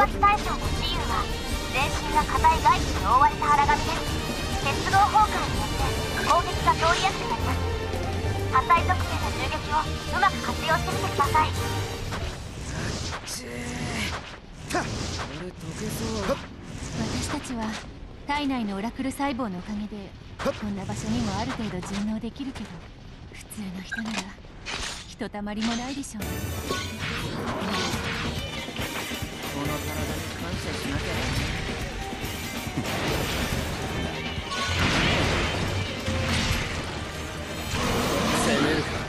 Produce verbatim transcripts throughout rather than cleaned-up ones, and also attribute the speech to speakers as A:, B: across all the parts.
A: 発対象の雌雄は全身が硬い外皮に覆われた荒紙です。結合崩壊によって攻撃が通りやすくなります。破砕属性の銃撃をうまく活用してみてください。
B: ちー俺溶けそう。
C: 私たちは体内のオラクル細胞のおかげでこんな場所にもある程度順応できるけど、普通の人ならひとたまりもないでしょう。
B: この体に感謝しなきゃね。攻めるか。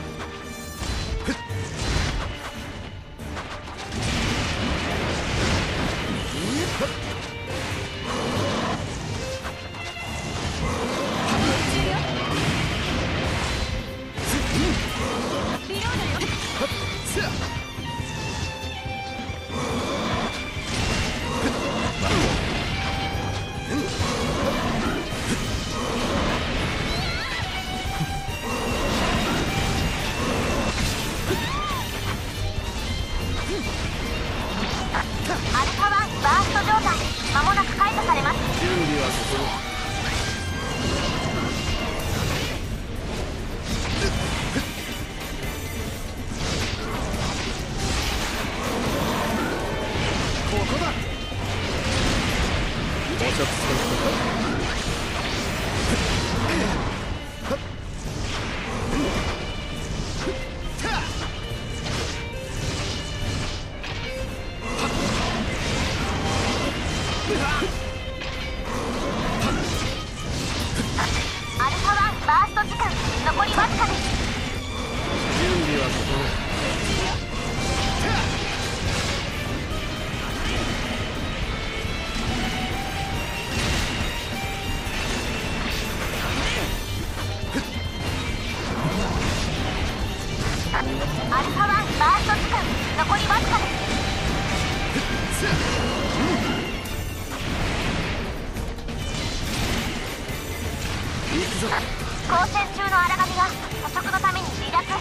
A: アルファワンバースト状態、間もなく解除されます。
B: 準備は整う。ここだ。捕食する。
A: アルファワンバースト時間残りわずかです。
B: 準備は整う。
A: アルファワンバースト時間残りわずかです。
B: 行くぞ。
A: 光線中の荒紙が捕食のために離脱。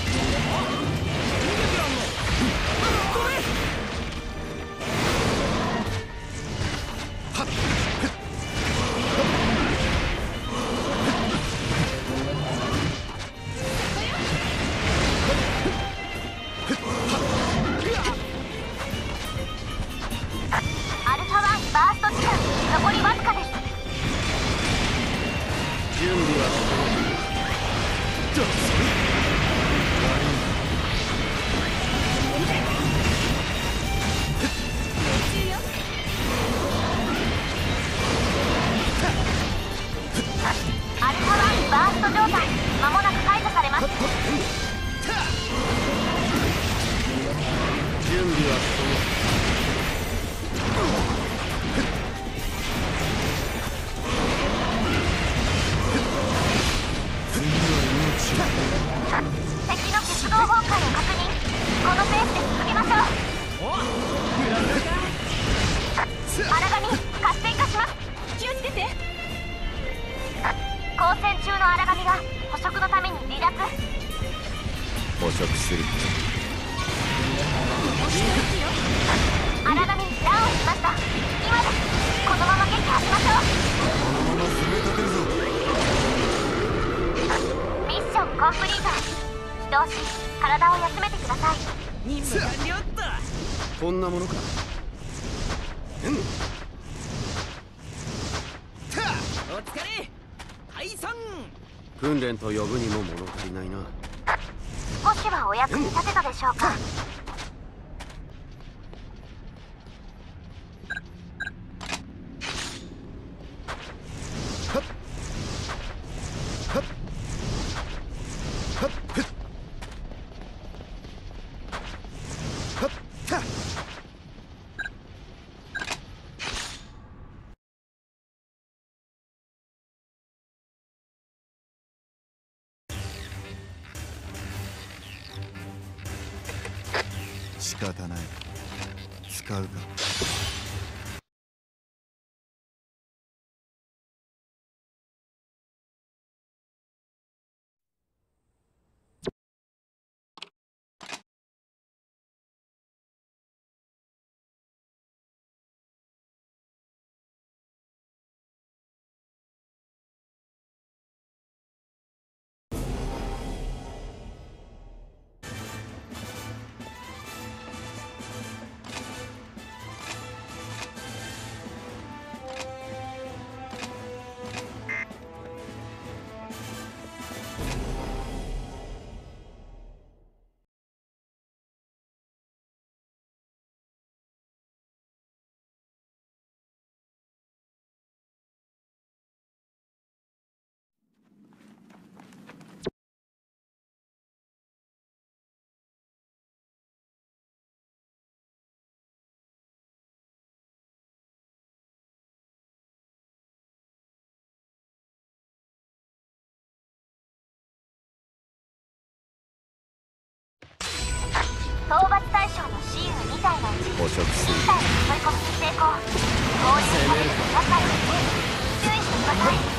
A: アルファワンバースト時間残りわずかです。
B: 準備は整う。どうする。
A: アルファワンバースト状態、間もなく解除されます。
B: 準備は整う。
A: 敵の結合崩壊を確認。このペースで続けましょう。荒紙活性化します。気をつけて。光線中の荒紙が捕食のために離脱。
B: 捕食する。
A: 荒紙ダウンしました。今です。このまま撃破しましょう。
B: このまま攻め立てるぞ。
A: ミッションコンプリート。起動し体を休めてください。
B: 任務完了っと。こんなものか。うんお疲れ。退散。訓練と呼ぶにも物足りないな。
A: 少しはお役に立てたでしょうか。
D: 仕方ない。使うか。
A: 討伐対象の雌雄に体のうち
D: 捕食する
A: いち体の誘い込みに成功。合流されると厄介です。注意してください。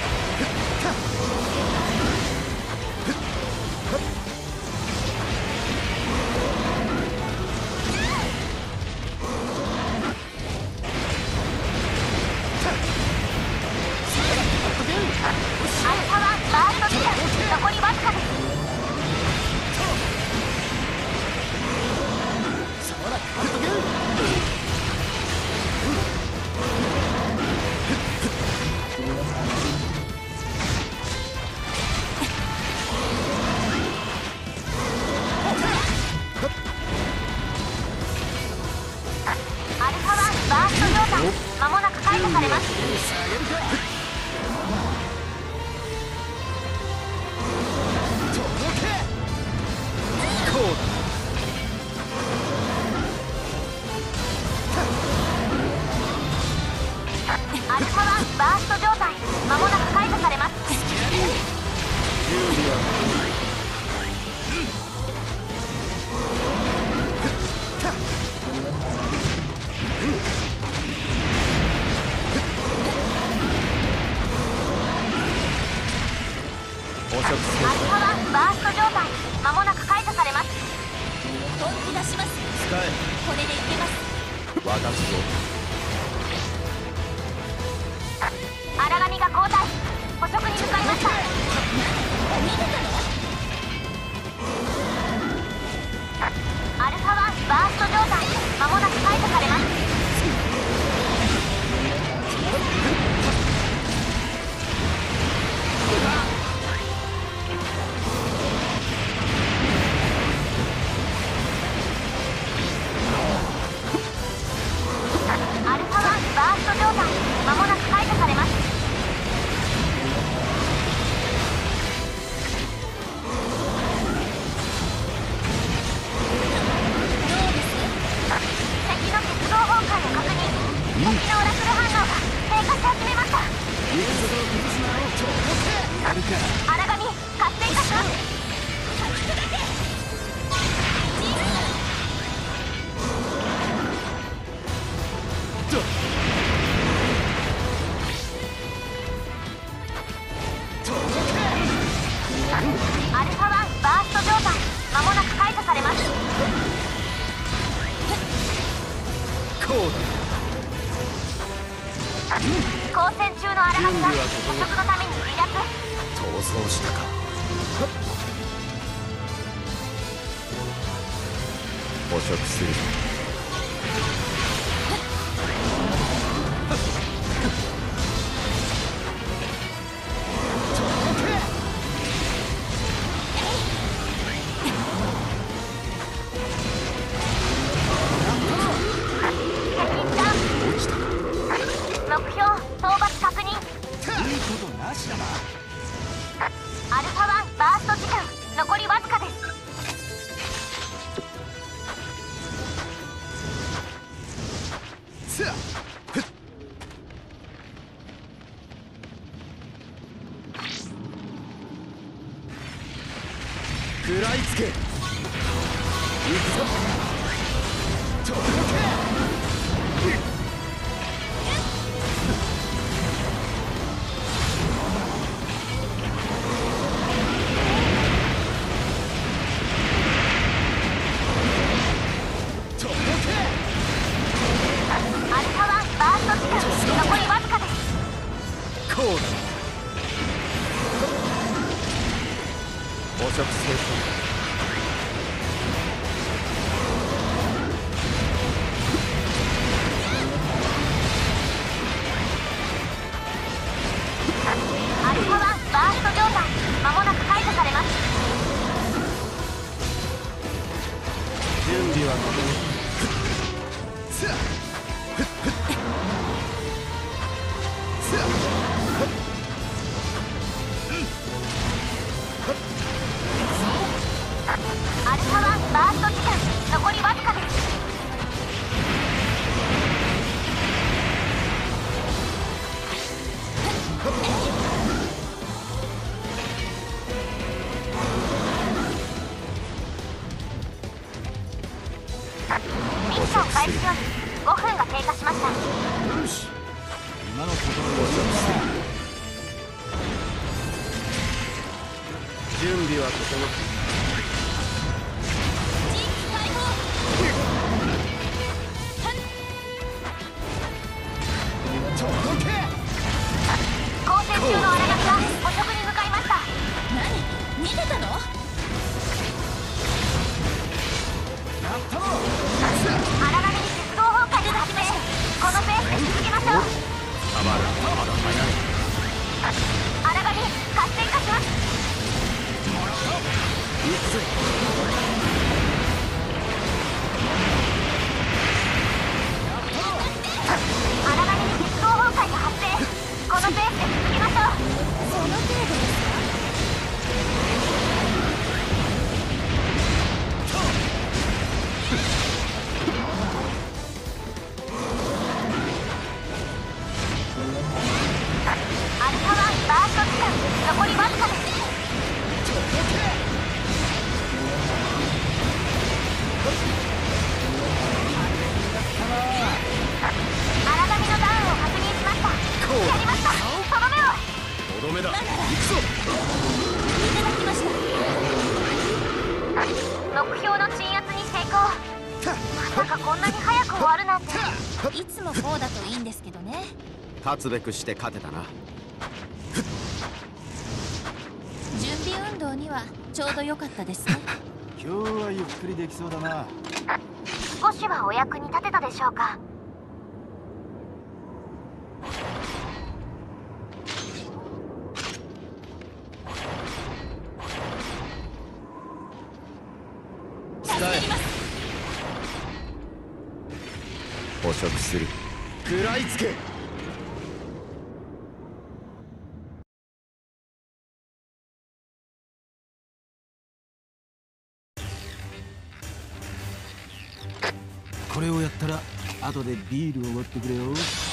A: アルファワンバースト時間残りわずかです。アルファワンバースト状態間もなく解除されます。アルファワンバースト状態間もなく解除されます。
D: 捕食する
A: アルファワンバースト状態間もなく解除されます。
C: 本気出します。
D: 使え
C: これでいけます。
D: 渡すぞ
A: 荒神が交代捕食に向かいました。アルファワンバースト状態間もなく解除されます。アルファワンバースト状態間もなく解除されます。敵の鉄道崩壊を確認。敵のオラクル反応が低下し始めました。荒神活性化します。アルファワンバースト状態間もなく解除されます。
D: こう
A: 交戦中の荒神が捕食のために離脱。
D: 逃走したか捕食する
A: 目標討伐確認。
D: いいことなしだな
A: アルファワンバースト時間残りわずかです。
D: さあ食らいつけ行くぞ届け
A: アルファワンバースト時間残りわずかです。
D: こうだ捕食成功
A: アルファワンバースト状態間もなく解除されます。
D: 準備は整ったさあさあ
B: 準備は整って
C: 人気解放。
D: ちょっとけ
A: 交戦中の荒波が捕食に向かいました。
C: 何、逃げたの？
D: やったろ。
A: 荒波に鉄道崩壊が始め、このペースで続けましょう。
B: たまるまだ早い
A: 荒波活性化します。
B: 行くぜ
A: 荒波に鉄道崩壊が発生。このペースで続けましょう。
C: その程度ですか？
A: アルファワンバースト時間残りわずかです。荒波のダウンを確認しました。やりました。とどめを。
B: とどめだ行くぞ
C: いただきました。
A: 目標の鎮圧に成功。まさかこんなに早く終わるなんて。
C: いつもこうだといいんですけどね。
B: 勝つべくして勝てたな
C: 準備運動にはちょうど良かったですね。
D: 今日はゆっくりできそうだな。
A: 少しはお役に立てたでしょうか。
B: 使え捕食する
D: 食らいつけ。これをやったら後でビールを持ってくれよ。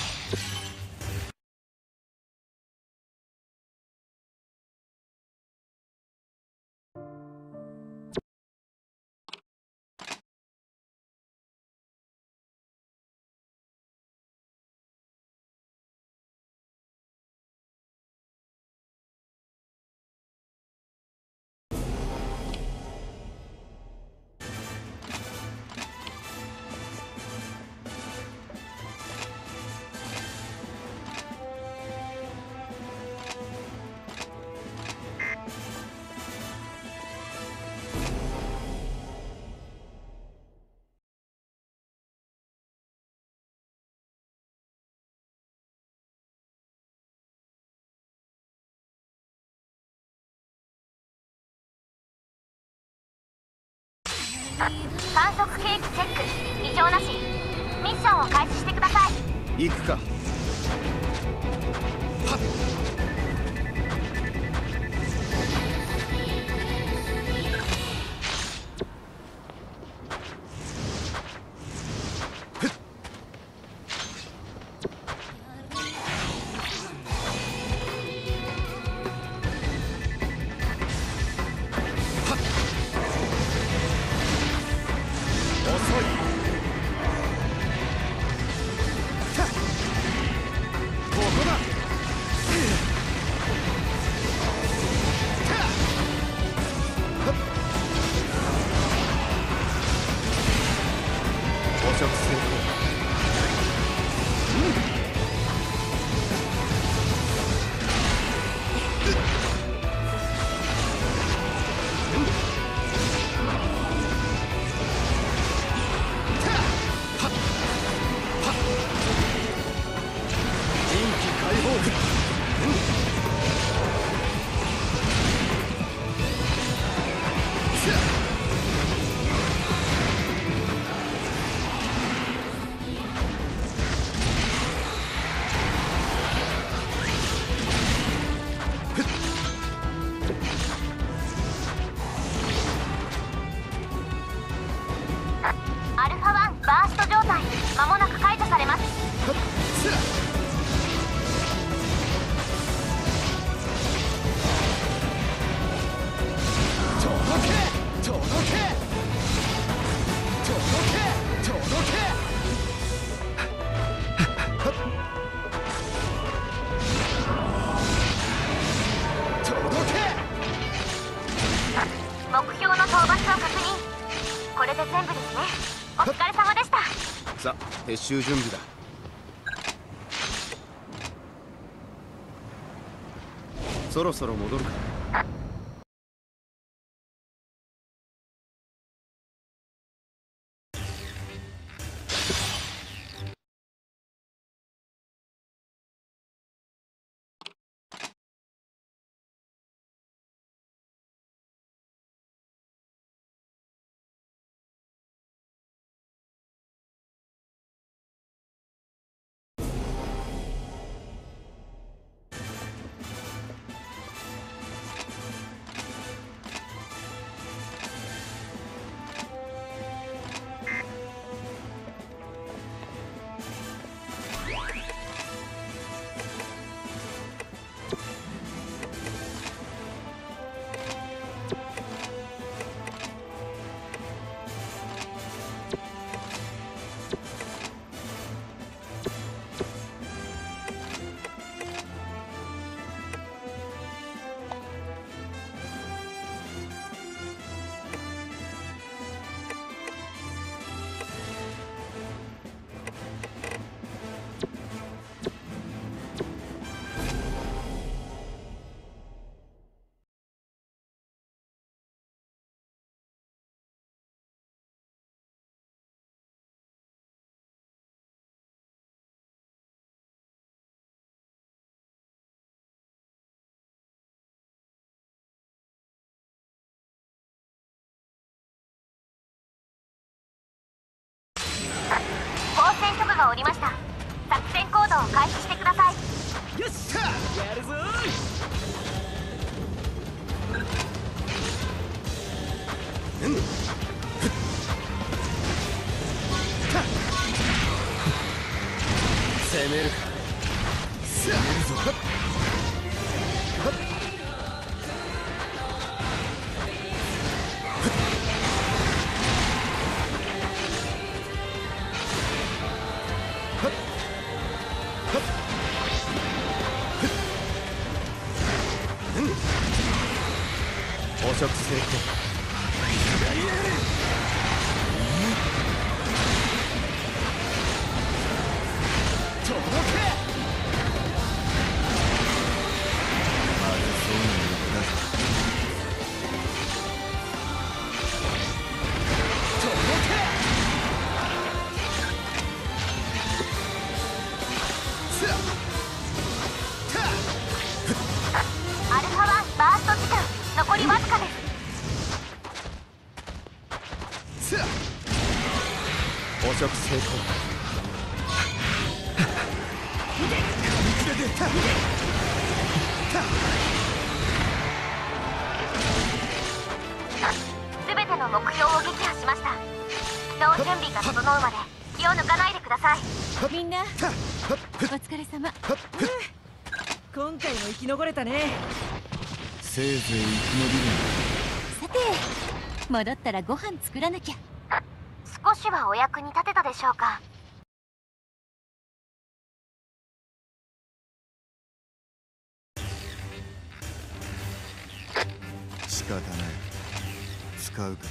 A: 観測計器チェック異常なし。ミッションを開始してください。
B: 行くか
D: ここだ。
A: で全部ですね。お疲れ様でした。
B: さあ撤収準備だ。そろそろ戻るか。
A: 交戦局がおりました。作戦行動を開始してください。
B: よっしゃやるぞー。うん攻めるか。攻めるぞ。捕食成功。届け。まずそうに行くな。届け。
A: アルファワンバースト時間残りわずかです。
B: 捕食成功。
A: すべての目標を撃破しました。人準備が整うまで気を抜かないでください。
C: みんなお疲れ様。
E: 今回も生き残れたね。
B: せいぜい生き延びる。
C: さて戻ったらご飯作らなきゃ。
A: 少しはお役に立てたでしょうか。
B: 仕方ない。使うか。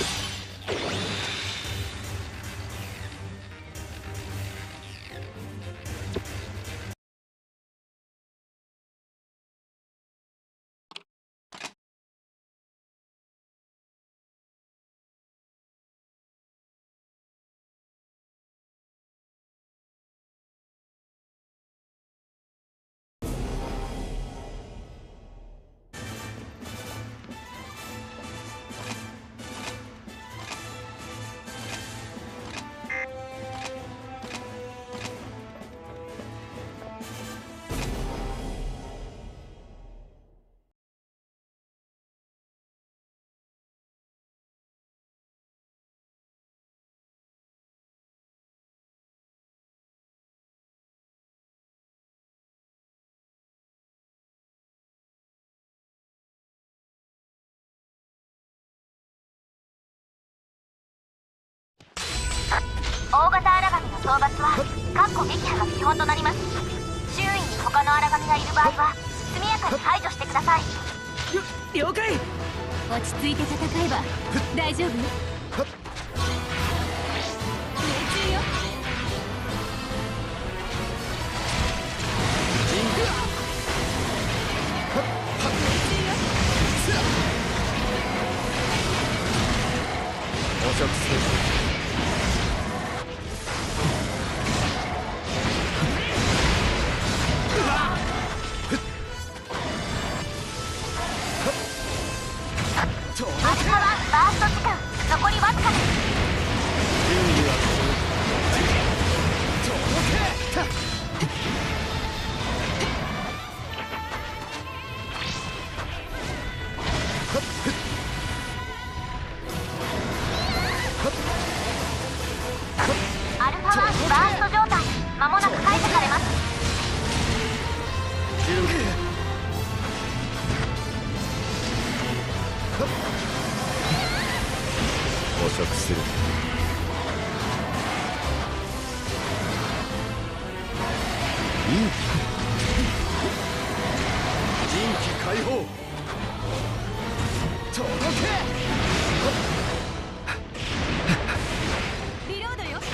A: 大型荒神の討伐はかっこ撃破が基本となります。周囲に他の荒神がいる場合は速やかに排除してください。
E: 了解。
C: 落ち着いて戦えば大丈夫。
B: 捕食する。いい人気解放。届け。
C: リロードよ。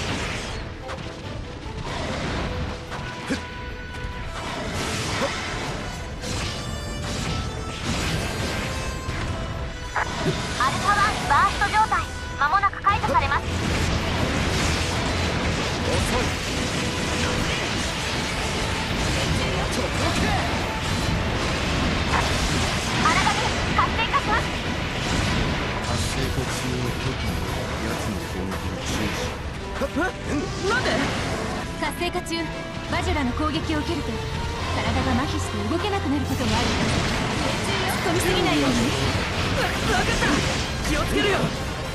A: アルファワンバースト状態、間もなく解除されます。
B: 遅い。届け。
A: 荒波活性化します。
B: 活性化中の時に奴の攻撃に注意し。
E: なんで？
C: 活性化中、バジュラの攻撃を受けると体が麻痺して動けなくなることもある。突っ込みすぎないようにね。
E: わ分かった。気をつけるよ。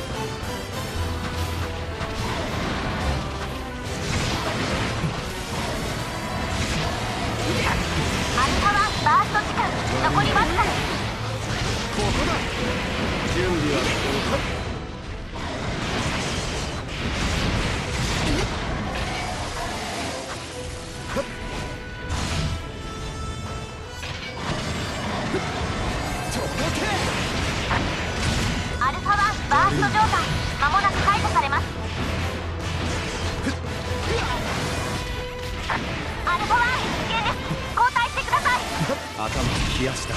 A: アルファワンバースト時間残りわずかです。
B: ここだ。準備は整った。
A: アルファワンバースト状態、間もなく解除されます。アルファワン危険です。交代してください。
B: 頭冷やした。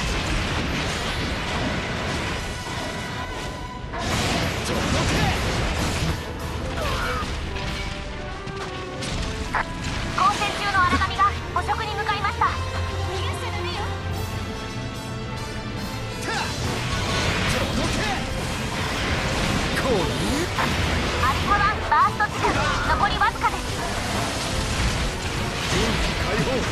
A: 交戦中の荒波が捕食に向かいました。
C: 逃がしちゃダメよ。
B: こう
A: アルファワンバースト時間残りわずかです。
B: 人気解放。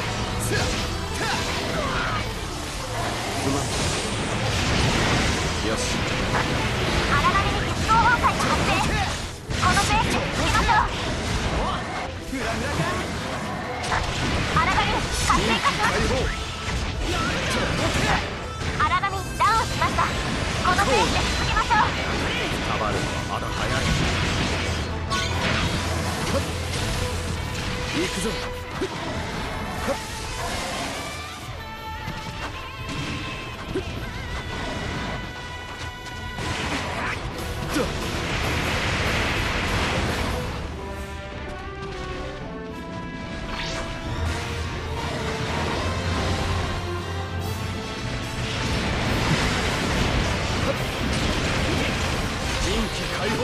B: うまい。よし。
A: 荒波に鉄道崩壊が発生。このペースで続けましょう。荒波活性化します。荒波ダウンしました。このペースで続けましょう。
B: たまるのはまだ早い。行くぞ。人気解放。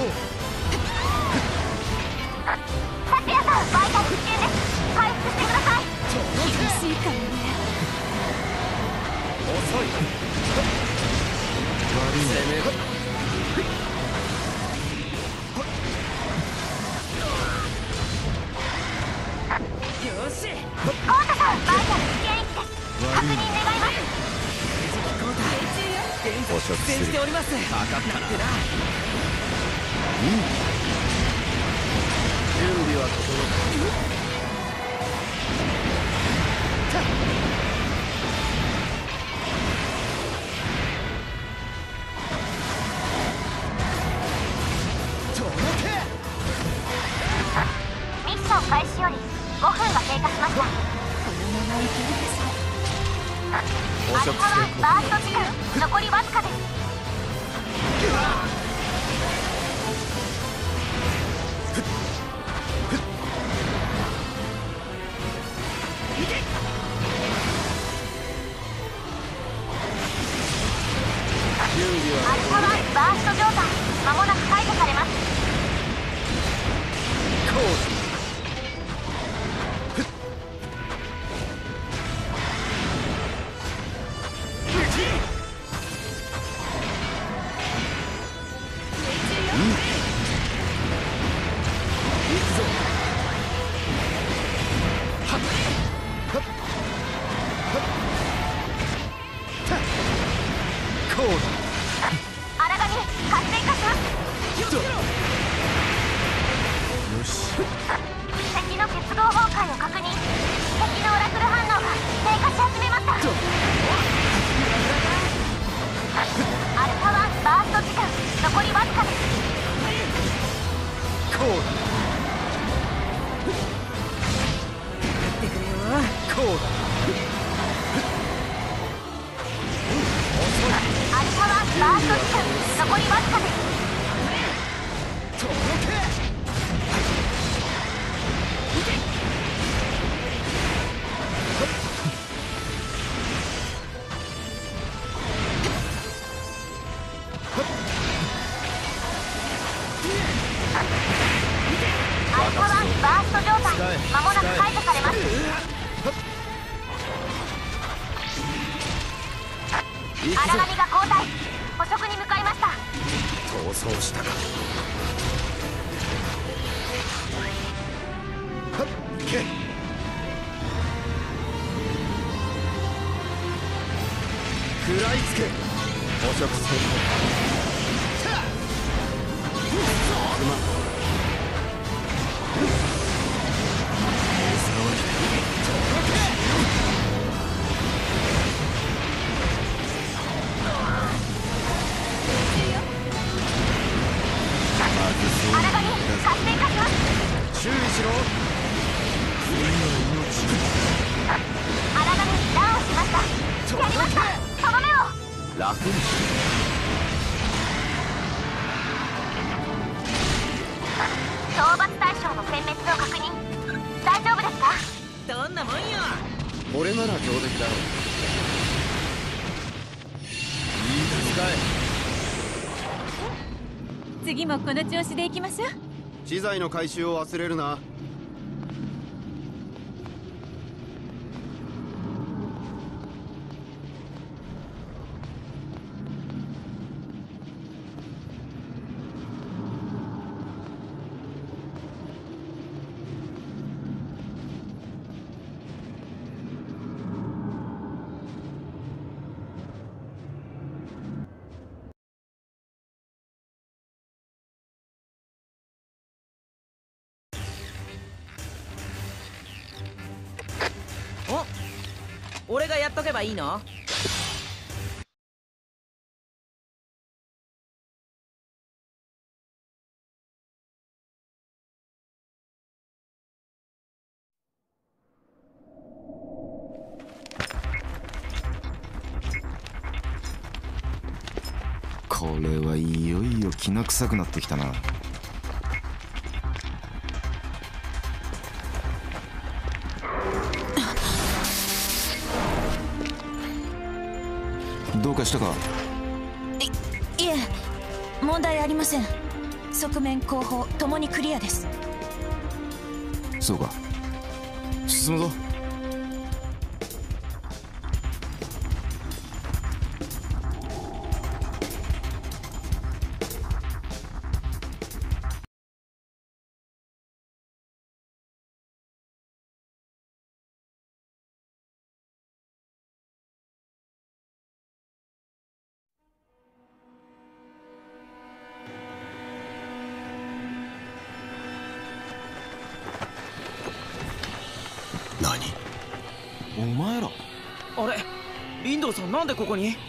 A: サチヤさん、バイタル危険です。回復してください。
C: 厳しいからね。
B: 遅い。悪い攻める。
E: よし。
A: コウタさん、バイタル危険域です。確認願います。
E: 交代現在出戦しております。
B: かかったな。
E: なんてな。
B: 準備は整った。
A: ミッション開始よりごふんが経過しました。
C: このままいけるかしら。
A: アルファワンバースト時間残りわずかです。
B: 準備は
A: アルファワンバースト状態、間もなく解除されます。
B: こう。こうだ。
A: 荒波活性化します。
B: よし。
A: 敵の結合崩壊を確認。敵のオラクル反応が低下し始めました。アルファワト時間残りわずかです。
B: こうだ
E: ってくれよ。
B: こうだ
A: アルファはバースト時間残りわずかです。
B: 届け
A: アルファはバースト状態間もなく解除されます。荒波が交代、捕食に向かいました。
B: 逃走したか。はっ行け。食らいつけ。捕食成功。うまっ。
A: 荒波活性化します。
B: 注意しろ。
A: 荒波ダウンしました。やりました。とどめを。
B: 楽にし
A: 討伐対象の殲滅を確認。大丈夫ですか？
E: どんなもんよ。
B: これなら上出来だろう。いい使
C: 次もこの調子でいきましょう。
B: え。資材の回収を忘れるな。
E: お、俺がやっとけばいいの？
F: これはいよいよきな臭くなってきたな。どうかしたか？
G: いいえ、問題ありません。側面後方ともにクリアです。
F: そうか、進むぞ。
B: 何？
F: お前ら。
E: あれ、林道さんなんでここに？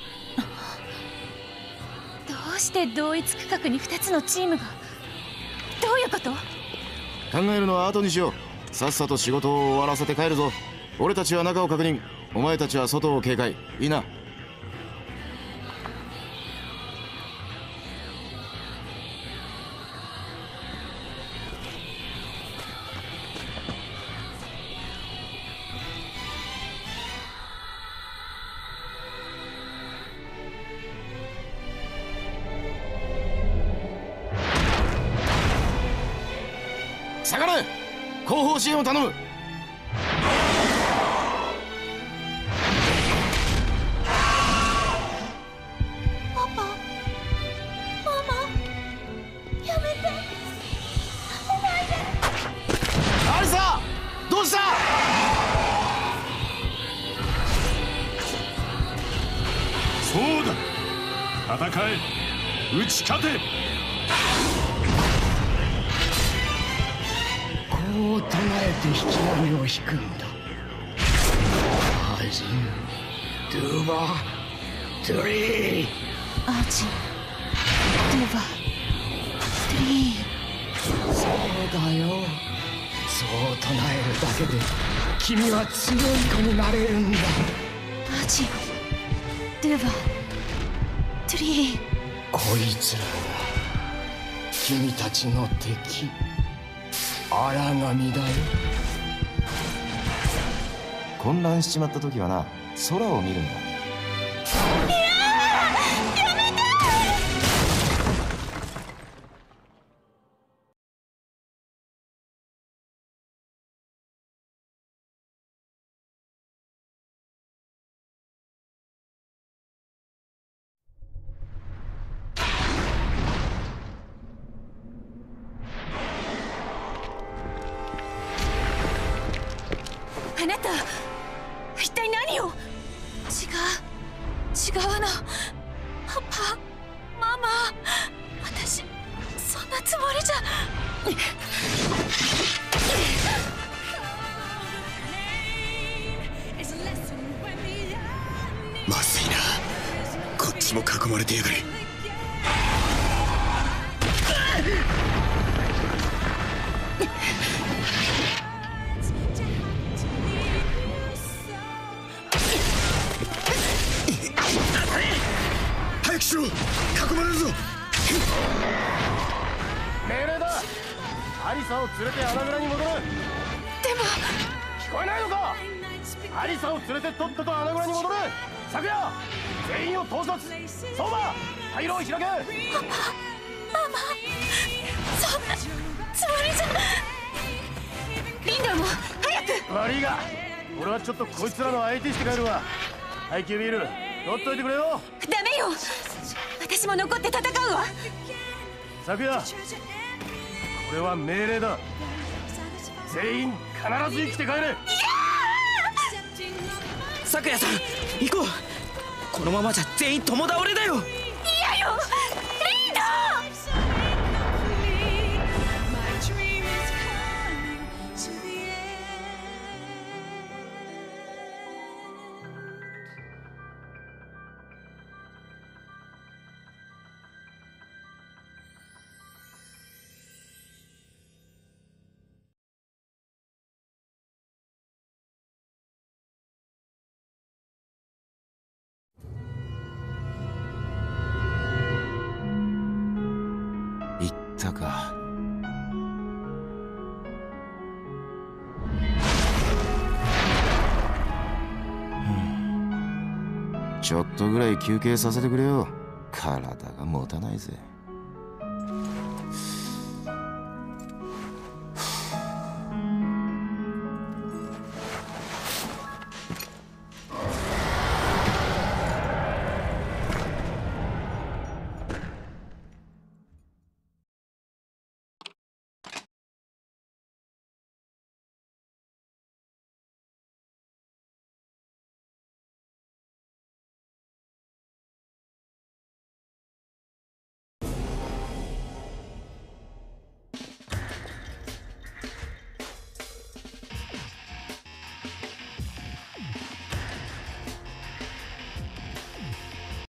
C: どうして同一区画にふたつのチームが？どういうこと？
F: 考えるのは後にしよう。さっさと仕事を終わらせて帰るぞ。俺たちは中を確認、お前たちは外を警戒。いいな。下がれ！後方支援を頼む。
G: パパ、ママ、やめて。お前で。
F: アリサ、どうした？
D: そうだ、戦え、打ち勝て。
H: こう唱えて引き金を引くんだ。アジン、ドゥバ、トゥリー。
G: アーチ、 バトリー。
H: そうだよ。そう唱えるだけで君は強い子になれるんだ。
G: アジオ、ドゥバ、トリー。
H: こいつらが君たちの敵、荒神だよ。
F: 混乱しちまった時はな、空を見るんだ。
G: あなた一体何を。違う違うの。パパママ、私そんなつもりじゃ。
B: まずいな、こっちも囲まれてやがる。早くしろ、囲まれるぞ。
D: 命令だ。アリサを連れて穴蔵に戻る。でも聞こえないのか。アリサを連れてとっとと穴蔵に戻る。昨夜全員を統率。相馬、退路を開け。
G: パパママ、そんなつもりじゃ。リンドウも早く。
D: 悪いが俺はちょっとこいつらの相手して帰るわ。配給ビール取っといてくれよ。
G: ダメよ、私も残って戦うわ。
D: 昨夜これは命令だ。全員必ず生きて帰れ。
E: 咲夜さん、行こう。このままじゃ全員共倒れだよ。
G: 嫌よ、リード。
F: 言ったか。ちょっとぐらい休憩させてくれよ。体が持たないぜ。